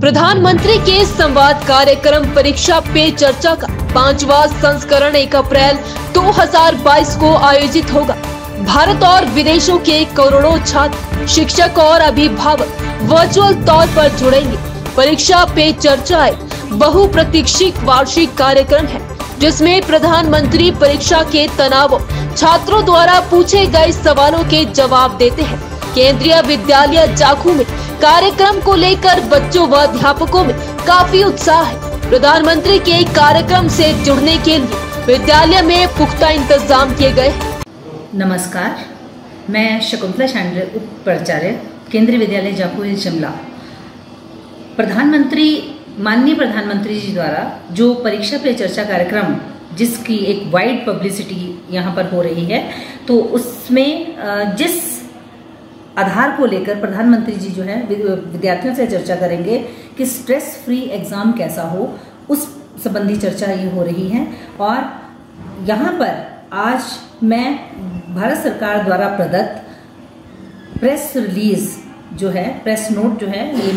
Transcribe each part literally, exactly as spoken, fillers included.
प्रधानमंत्री के संवाद कार्यक्रम परीक्षा पे चर्चा का पांचवा संस्करण एक अप्रैल दो हज़ार बाईस को आयोजित होगा। भारत और विदेशों के करोड़ों छात्र, शिक्षक और अभिभावक वर्चुअल तौर पर जुड़ेंगे। परीक्षा पे चर्चा एक बहुप्रतीक्षित वार्षिक कार्यक्रम है, जिसमें प्रधानमंत्री परीक्षा के तनाव, छात्रों द्वारा पूछे गए सवालों के जवाब देते हैं। केंद्रीय विद्यालय जाखू में कार्यक्रम को लेकर बच्चों व अध्यापकों में काफी उत्साह है। प्रधानमंत्री के कार्यक्रम से जुड़ने के लिए विद्यालय में पुख्ता इंतजाम किए गए हैं। नमस्कार, मैं शकुंतला शांडले, उप प्राचार्य, केंद्रीय विद्यालय जाखू शिमला। प्रधानमंत्री माननीय प्रधानमंत्री जी द्वारा जो परीक्षा पे चर्चा कार्यक्रम, जिसकी एक वाइड पब्लिसिटी यहाँ पर हो रही है, तो उसमें जिस आधार को लेकर प्रधानमंत्री जी जो है विद्यार्थियों से चर्चा करेंगे कि स्ट्रेस फ्री एग्जाम कैसा हो, उस संबंधी चर्चा ये हो रही है। और यहाँ पर आज मैं भारत सरकार द्वारा प्रदत्त प्रेस रिलीज जो है, प्रेस नोट जो है, ये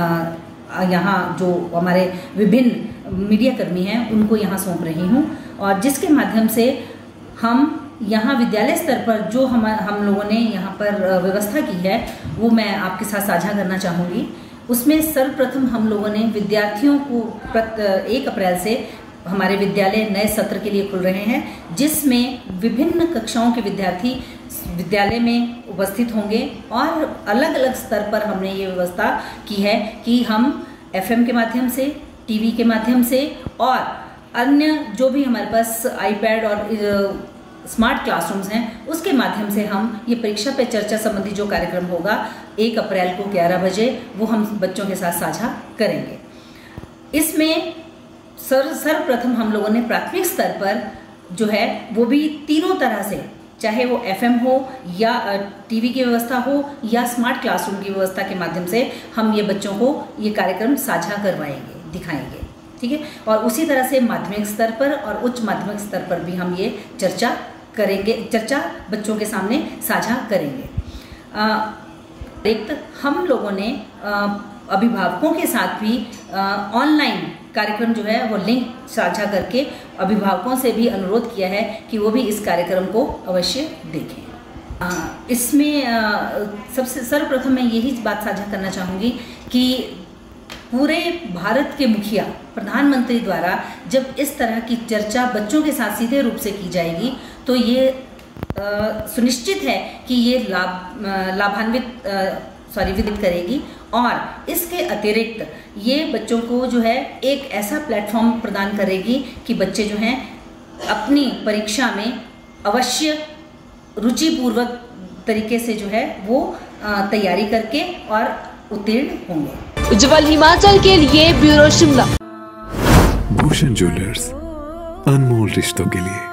मैं यहाँ जो हमारे विभिन्न मीडिया कर्मी हैं उनको यहाँ सौंप रही हूँ, और जिसके माध्यम से हम यहाँ विद्यालय स्तर पर जो हम हम लोगों ने यहाँ पर व्यवस्था की है वो मैं आपके साथ साझा करना चाहूँगी। उसमें सर्वप्रथम हम लोगों ने विद्यार्थियों को एक अप्रैल से हमारे विद्यालय नए सत्र के लिए खुल रहे हैं, जिसमें विभिन्न कक्षाओं के विद्यार्थी विद्यालय में उपस्थित होंगे। और अलग अलग स्तर पर हमने ये व्यवस्था की है कि हम एफएम के माध्यम से, टीवी के माध्यम से और अन्य जो भी हमारे पास आईपैड और स्मार्ट क्लासरूम्स हैं, उसके माध्यम से हम ये परीक्षा पे चर्चा संबंधी जो कार्यक्रम होगा एक अप्रैल को ग्यारह बजे, वो हम बच्चों के साथ साझा करेंगे। इसमें सर सर्वप्रथम हम लोगों ने प्राथमिक स्तर पर जो है वो भी तीनों तरह से, चाहे वो एफएम हो या टीवी की व्यवस्था हो या स्मार्ट क्लासरूम की व्यवस्था के माध्यम से हम ये बच्चों को ये कार्यक्रम साझा करवाएंगे, दिखाएंगे, ठीक है। और उसी तरह से माध्यमिक स्तर पर और उच्च माध्यमिक स्तर पर भी हम ये चर्चा करेंगे, चर्चा बच्चों के सामने साझा करेंगे। एक हम लोगों ने आ, अभिभावकों के साथ भी ऑनलाइन कार्यक्रम जो है वो लिंक साझा करके अभिभावकों से भी अनुरोध किया है कि वो भी इस कार्यक्रम को अवश्य देखें। आ, इसमें आ, सबसे सर्वप्रथम मैं यही बात साझा करना चाहूँगी कि पूरे भारत के मुखिया प्रधानमंत्री द्वारा जब इस तरह की चर्चा बच्चों के साथ सीधे रूप से की जाएगी, तो ये सुनिश्चित है कि ये लाभ लाभान्वित सॉरी विदित करेगी। और इसके अतिरिक्त ये बच्चों को जो है एक ऐसा प्लेटफॉर्म प्रदान करेगी कि बच्चे जो हैं अपनी परीक्षा में अवश्य रुचिपूर्वक तरीके से जो है वो तैयारी करके और उत्तीर्ण होंगे। उज्जवल हिमाचल के लिए ब्यूरो शिमला। भूषण ज्वेलर्स, अनमोल रिश्तों के लिए।